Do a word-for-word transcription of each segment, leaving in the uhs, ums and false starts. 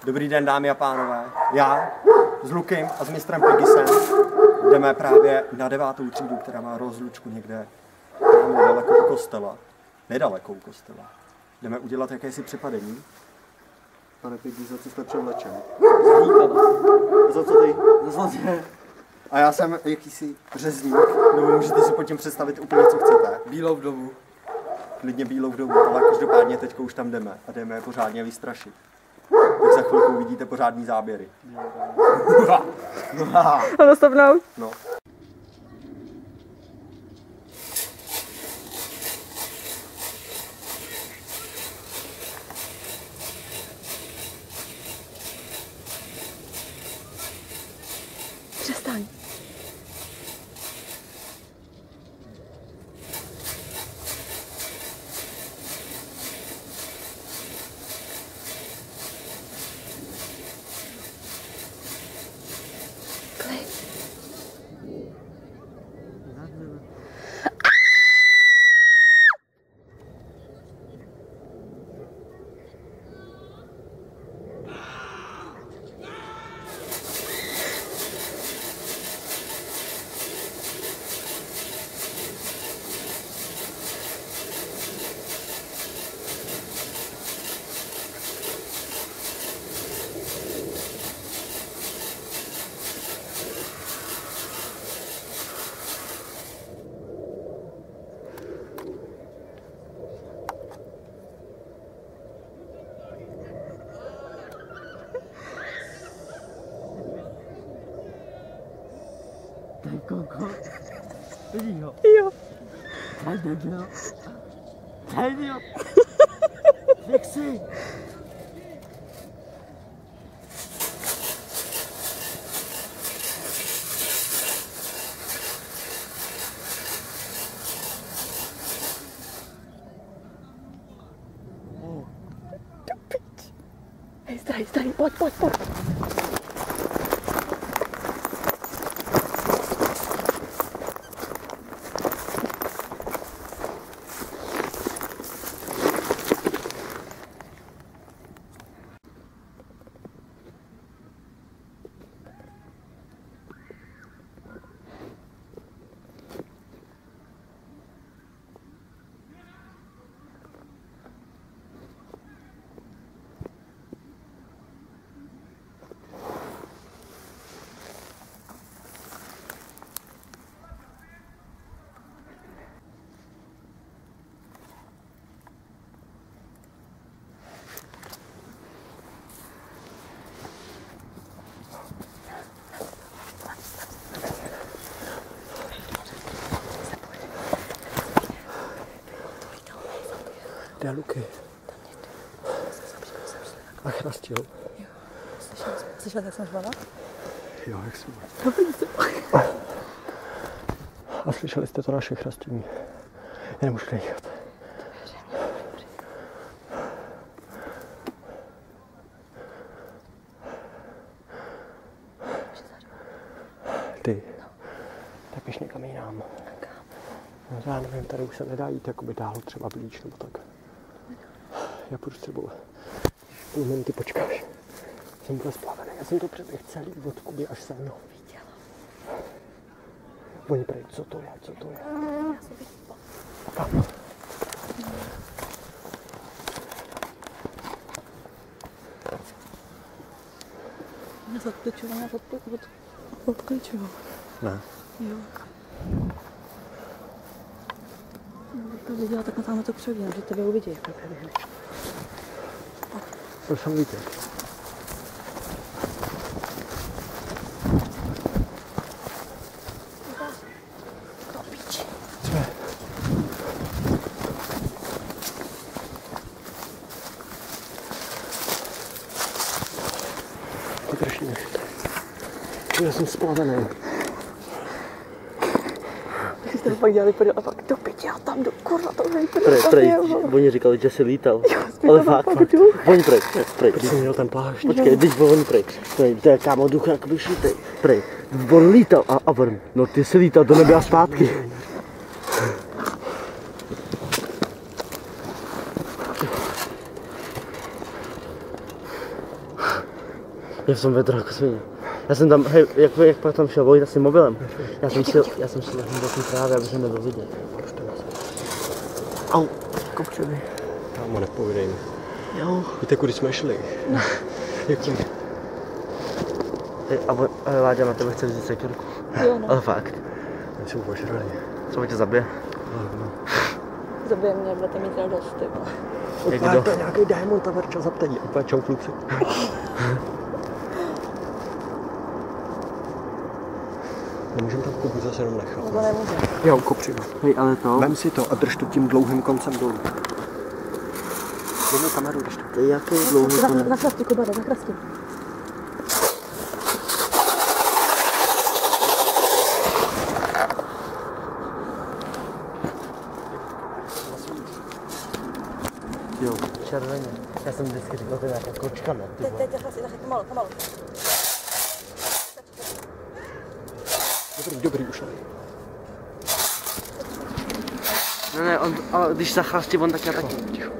Dobrý den, dámy a pánové. Já s Lukem a s mistrem Piggisem jdeme právě na devátou třídu, která má rozlučku někde tam daleko u kostela. Nedaleko u kostela. Jdeme udělat jakési přepadení. Pane Piggis, za co jste převlečen? Za co ty? Za zlatě. A já jsem jakýsi řezník, nebo můžete si pod tím představit úplně, co chcete. Bílou vdovu. Klidně bílou vdovu, ale každopádně teďko už tam jdeme a jdeme je pořádně vystrašit. Tak za chvilku uvidíte pořádný záběry. Ano, stopnout. No. Přestaň. Ten koko. Vidí ho. Jo. Ten debil. Ten jo. Fixi. Hej, zdraví, zdraví, pojď, pojď, pojď. Kde je Luky? A chrastil. Jo, slyšela, slyšela, jak jsem řvala? Jo, jak jsem. Dobrý, A slyšeli jste to naše chrastění? Já nemůžu nechat. Ty, tak běž někam jinam. No, já nevím, tady už se nedá jít jakoby dál, třeba blíž nebo tak. Já půjdu s tebou. Půl minuty počkáš. Jsem byl splavený, já jsem to přeběh celý od Kuby až sem. No. viděla. Oni prej, co to je, co to je? Já jsem viděla. Kam? Mě zatličovala, mě odkličovala. Ne. Jo. To viděla, tak na tamhle to převěděla, že tebe uvidí, jak to přeběhne. To jsem viděl. Kopič. Co je? Vydrž mě. Já jsem splavený. Když jste to pak dělali podíl a pak do piči a tam do kurva to nejprve. Prej, prej, oni říkali, že jsi lítal. Jo, ale fakt, fakt. Oni prej, prej. Když jsem měl ten plášť. Počkej, teď oni prej. Prej, to je kámo duch jak vyšitej. Prej, on lítal a, a on, no ty jsi lítal do nebe a zpátky. Já jsem vedro jako svině. Já jsem tam, hej, jak, jak pak tam šel vojít asi mobilem. Já jsem šel, já jsem šel do té trávy, aby jsem nebyl vidět. Au, kopřeby. Kámo, nepovídej mi. Jo. Víte, kudy jsme šli? No. Jaký? Hej, a bo, Láďa na tebe chce vzít sekirku. Jo, no. Ale fakt. Já jsem požrali. Co tě zabije? No. Zabije mě, budete mít radost, ty vole. Jak Opět kdo? to je nějaký Diamond a Verča zaptení. Opět čau kluci. Nemůžeme tam Kubu zase jenom nechat. Nebo nemůže. Jo, kopřiva. Hej, ale to... Vem si to a drž to tím dlouhým koncem dolů. Dej mi kameru, drž to. To je jaký dlouhý Za, konec. za chrasti, Kuba, za chrasti. Jo, červeně. Já jsem vždycky říkal, to je nějaká kočka, ne? Ty Teď, vole. teď, za chrasti, za chrasti, pomalu, pomalu. Dobrý, dobrý, už ne. Ne, ne, on, ale když zachrastí, on tak já taky. Ticho.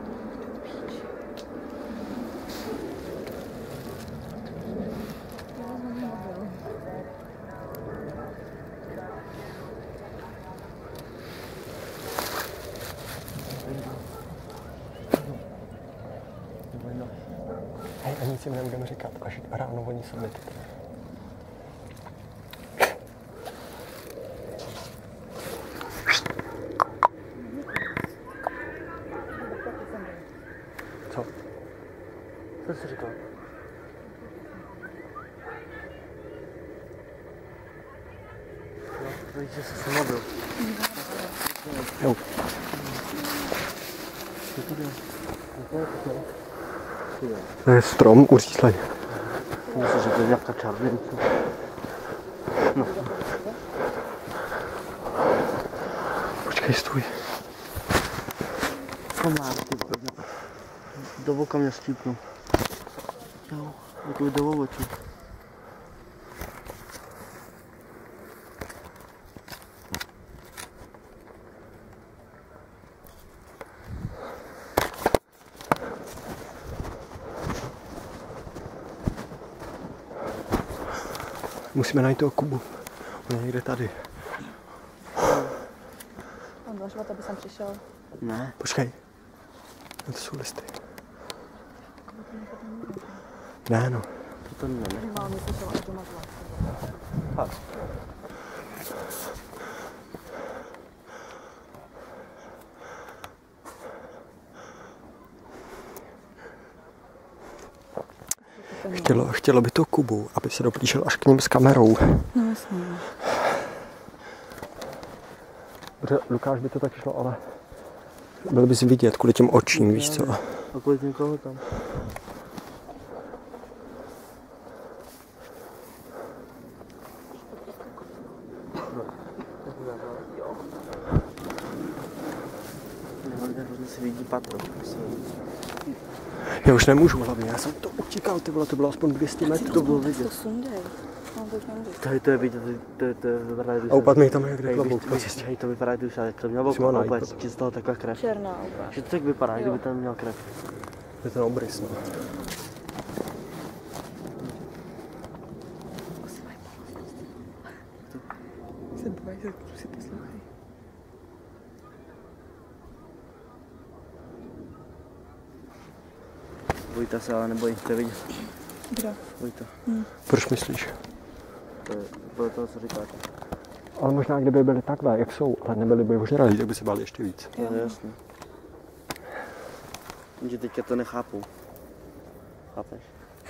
Hej, a nic jim nebudeme říkat, až ráno oni sami ty. Co? Co jsi říkal? No, to víš, že jsi se mobil. Jo. To je strom uřízlej. Myslím, že to je nějaká červenica. No. Počkej, stůj. Komár, ty vole. Do voka mě stípnu. Jo, jako do ovočí. Musíme najít toho Kubu. On je někde tady. On dlažovat, aby jsem přišel. Ne. Počkej. No, to jsou listy. Ne, no. To to ne. Mám mi slyšela, až doma zla. Fakt. Chtělo, chtělo by to Kubu, aby se doplížil až k ním s kamerou. No jasně. Protože Lukáš by to taky šlo, ale byl bys vidět kvůli těm očím, víš co? A kolik někoho tam? Si vidí patro. Já už nemůžu hlavně, já jsem to utíkal, ty vole, to bylo aspoň dvě stě metrů. To bylo vidět. To sundej. No, to už nemůžu. Tady to je vidět, to je, to je vypadá, A upadne mi tam jak hej, klobouk po víš, cestě. hej, to vypadá, když to měl Musím ho voku, najít opět potom. ti z toho takhle krev. Černá úplně. Že to tak vypadá, Jo. kdyby tam měl krev. Je ten obrys, no. Se bojí, že si poslouchají. Vojta se ale nebojí, to je vidět. Kdo? Vojta. Proč myslíš? To je podle toho, co říkáte. Ale možná kdyby byli takhle, jak jsou, ale nebyli by ožralí, tak by se báli ještě víc. To je jasné. Že teďka to nechápou. Chápeš?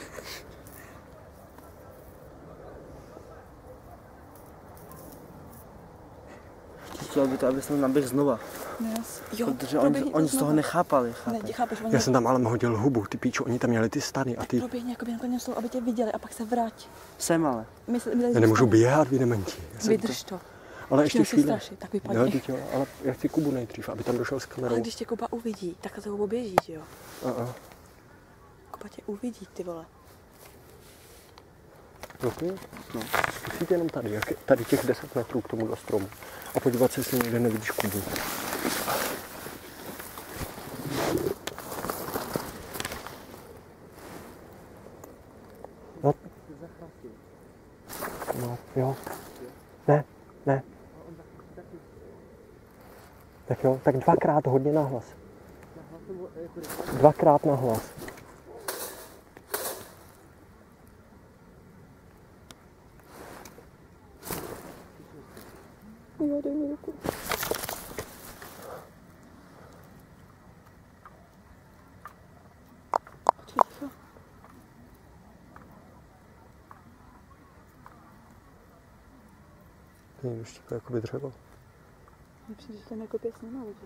Chtěl by to, aby jsem naběh znova. Yes. Jo, Protože oni, proběhni oni to z toho znovu. nechápali, chápeš? Ne, chápeš, oni Já jsem tam ale hodil hubu, ty píču, oni tam měli ty stany a ty... proběhni jako by na slov, aby tě viděli a pak se vrať. Jsem ale. My, se- my tady Já nemůžu zůstaneme. běhat, vy dementi. Já jsem Vydrž to. Ale ještě Chtěl si chvíli. strašit, tak Jo, vypadni. teď jo, ale já chci Kubu nejdřív, aby tam došel s kamerou. Ale když tě Kuba uvidí, tak se ho oběží, že jo? A, a. Kuba tě uvidí, ty vole. Okay. No. Zkusíte jenom tady, jak je, tady těch deset metrů k tomu do stromu. A podívat se, jestli někde nevidíš Kubu. No. No, jo. Ne, ne. Tak jo, tak dvakrát hodně nahlas. Dvakrát nahlas. Jo, dej mi ruku. Počkej, ticho. Není už to jakoby dřevo. Mně přijde, že ten jako pěs nemá vidět.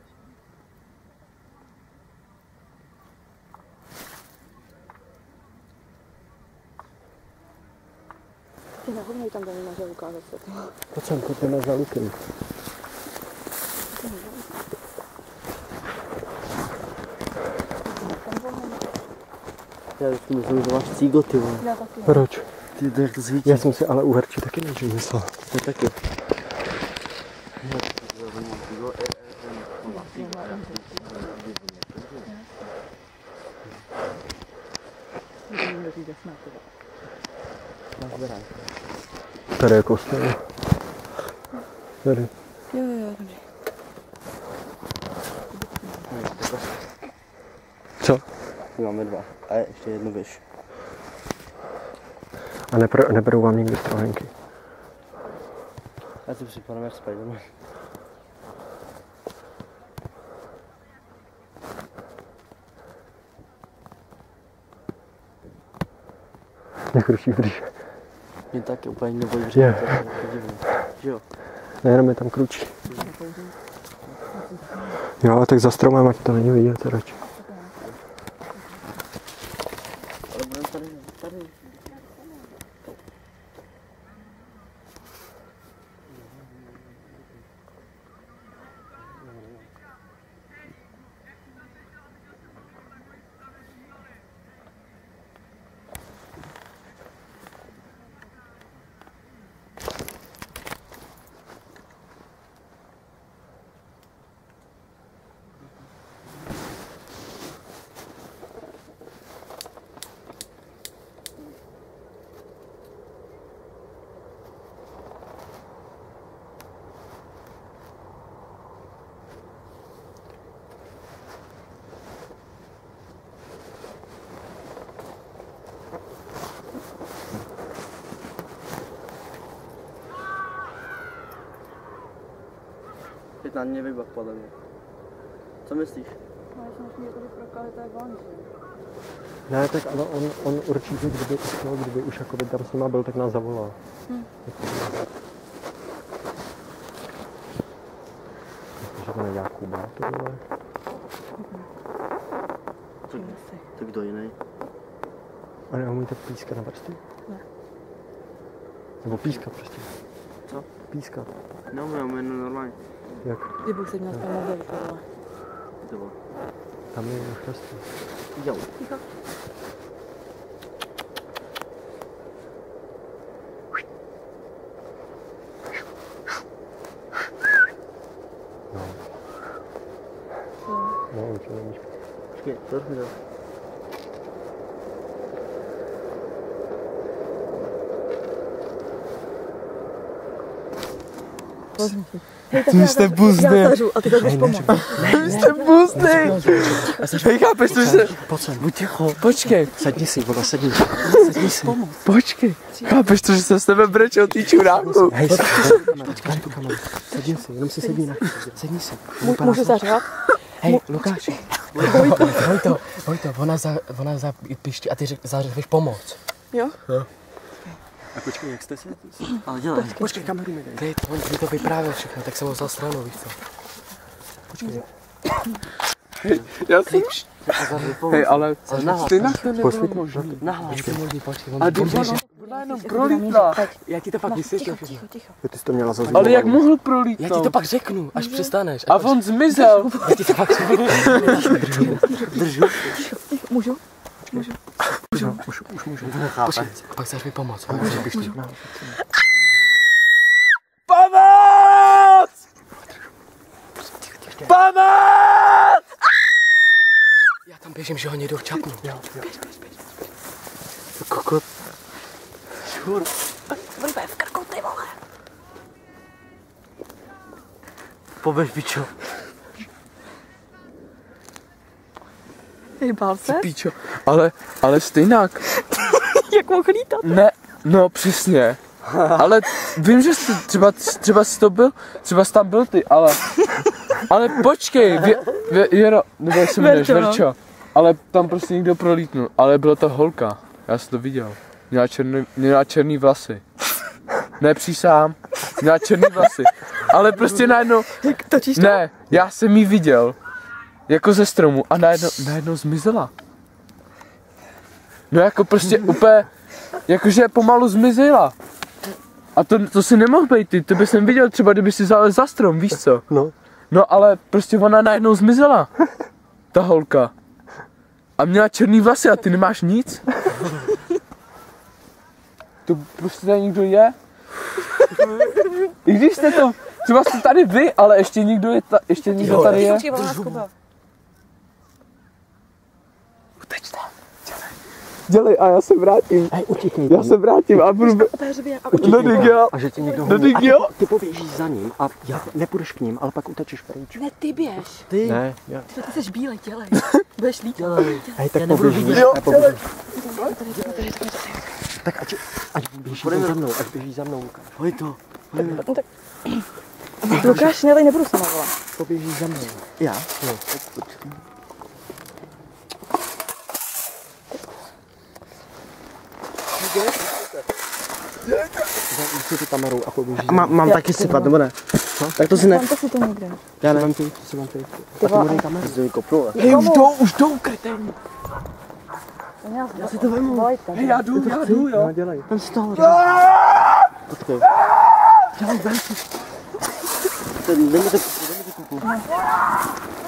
Ty nehovnej tam, kde nemáš ukázat se. Pojď sem, pojďme za Lukem. Já si myslím, že máš cígo, ty vole. Já taky. Proč? Ty to jak to svítí. Já jsem si ale u herči taky nejdřív myslel. To taky. Tady je kostel. Tady. Jo, jo, jo, dobře. Co? My máme dva. A ještě jednu věž. A nepr- neberou vám nikdy strohenky. Já si připadám jak Spiderman. Jak ruší v bříše. Mě taky úplně nebojí bříše. Je. To je jako divný. Že jo? Nejenom je tam kručí. Jo, tak za stromem, ať to není vidět radši. Ale budeme tady, tady. Teď na mě vybak podle mě. Co myslíš? No, já jsem ještě někdy prokali, to je von, že? Ne, tak ale on, on určitě, kdyby, no, kdyby už jakoby tam s nima byl, tak nás zavolal. Hm. Myslím, že to je Jakuba, tohle. Tak, tak kdo jiný? A neumíte pískat na prsty? Ne. Nebo pískat prostě. Co? Pískat. Neumím, jenom normálně. Jak? Kdybych se měl spát mobil, tohle. To bylo. Tam je chrastí. Jo. Ticho. No. Jo. No, určitě nemůžu. Počkej, to už mi dal. Vezmi si. Vy jste buzdej. Já zařu a ty to budeš pomoct. Vy jste buzdej. Hej, chápeš, to, že se... Pojď sem, buď ticho. Počkej, Sedni si, vole, sedni. Sedni si. počkej. Chápeš to, že jsem s tebe brečel, ty čuráku. Hej, počkej tu kameru. Sedni si, jenom si sedni na sedni si. Mů- Můžu zařvat? Hej, Lukáši. Vojto, Vojto, Vojto, ona za, ona za pišti a ty řek, zařveš pomoc. Jo? A počkej, jak jste si? Ale dělej. Počkej, kameru mi dej. Dej, on mi to vyprávěl všechno, tak jsem ho vzal stranou, víš co. Počkej. Já jsem... Hej, ale nahlas. ty na to nebylo Posvítni. možný. Nahlas. On, a když ona, ona jenom prolítla. Já ti to pak vysvětlím. Ticho, ticho, ticho. Ty jsi to měla za Ale jak mohl No. prolítnout? Já ti to pak řeknu, až přestaneš. A on zmizel. Já ti to pak řeknu. Držu. Ticho, můžu? Můžu? Můžu, už, už můžu. Nechápe. A pak chceš mi pomoct. Můžu, pišti. Pomoc! Pomoc! Já tam běžím, že ho někdo včapnu. Jo, jo. Kokot. Vlíbe v krku, ty vole. Poběž, pičo. Hejbal se? Píčo, ale, ale stejnak. Jak mohl lítat? Ne, no přesně. Ale vím, že jsi třeba, třeba jsi to byl, třeba jsi tam byl ty, ale, ale počkej, vě, vě, Věro, nebo jak se jmenuješ, Verčo, no. Verčo, ale tam prostě někdo prolítnul, ale byla to holka, já jsem to viděl, měla černý, měla černý vlasy, nepřísám, měla černý vlasy, ale prostě najednou, Točíš to? ne, já jsem jí viděl, jako ze stromu a najednou, najednou zmizela. No jako prostě úplně, jakože pomalu zmizela. A to, to si nemohl být ty, to bys neviděl třeba, kdyby si zalez za strom, víš co? No. No ale prostě ona najednou zmizela, ta holka. A měla černý vlasy a ty nemáš nic? To prostě tady někdo je? I když jste to, třeba jste tady vy, ale ještě někdo je, ta, ještě někdo tady je. Točí volá Kuba. Uteč tam, dělej. Dělej a já se vrátím. Hej, utíkni. Já se vrátím a budu... Otevři a No tak jo. A že ti někdo No honí. tak A ty, jo. ty poběžíš za ním a já nepůjdeš k ním, ale pak utečeš pryč. Ne, ty běž. Ty, Ne, já. Ty, ty jsi bílej, dělej. Budeš lítat. dělej. Hej, tak Já nebudu poběžíš. vidět. Jo, a poběžíš. Tady, tady, tady, tady. Tak ať, ať běží Půjdeme. za mnou, ať běží za mnou, Lukáš. Hoj to. Lukáš, ne, tady nebudu sama volat. Poběžíš za mnou. Já? Jo. Zajdi tu kamerou a poběžíš za mnou. Mám, mám taky sypat, nebo ne? Co? Tak to si ne. Tam to si to někde. Já Co ne. mám ty, co mám ty? Ty A ty vole, modrý kameru. Jsi to mi kopnul. Hej, už jdou, už jdou, krytej. já si to vemu. Volejte. Hej, já jdu, já jdu, jo. No, dělej. Ten stál. Počkej. Dělej, ven si. Ten, dej mi to, dej mi to kupu.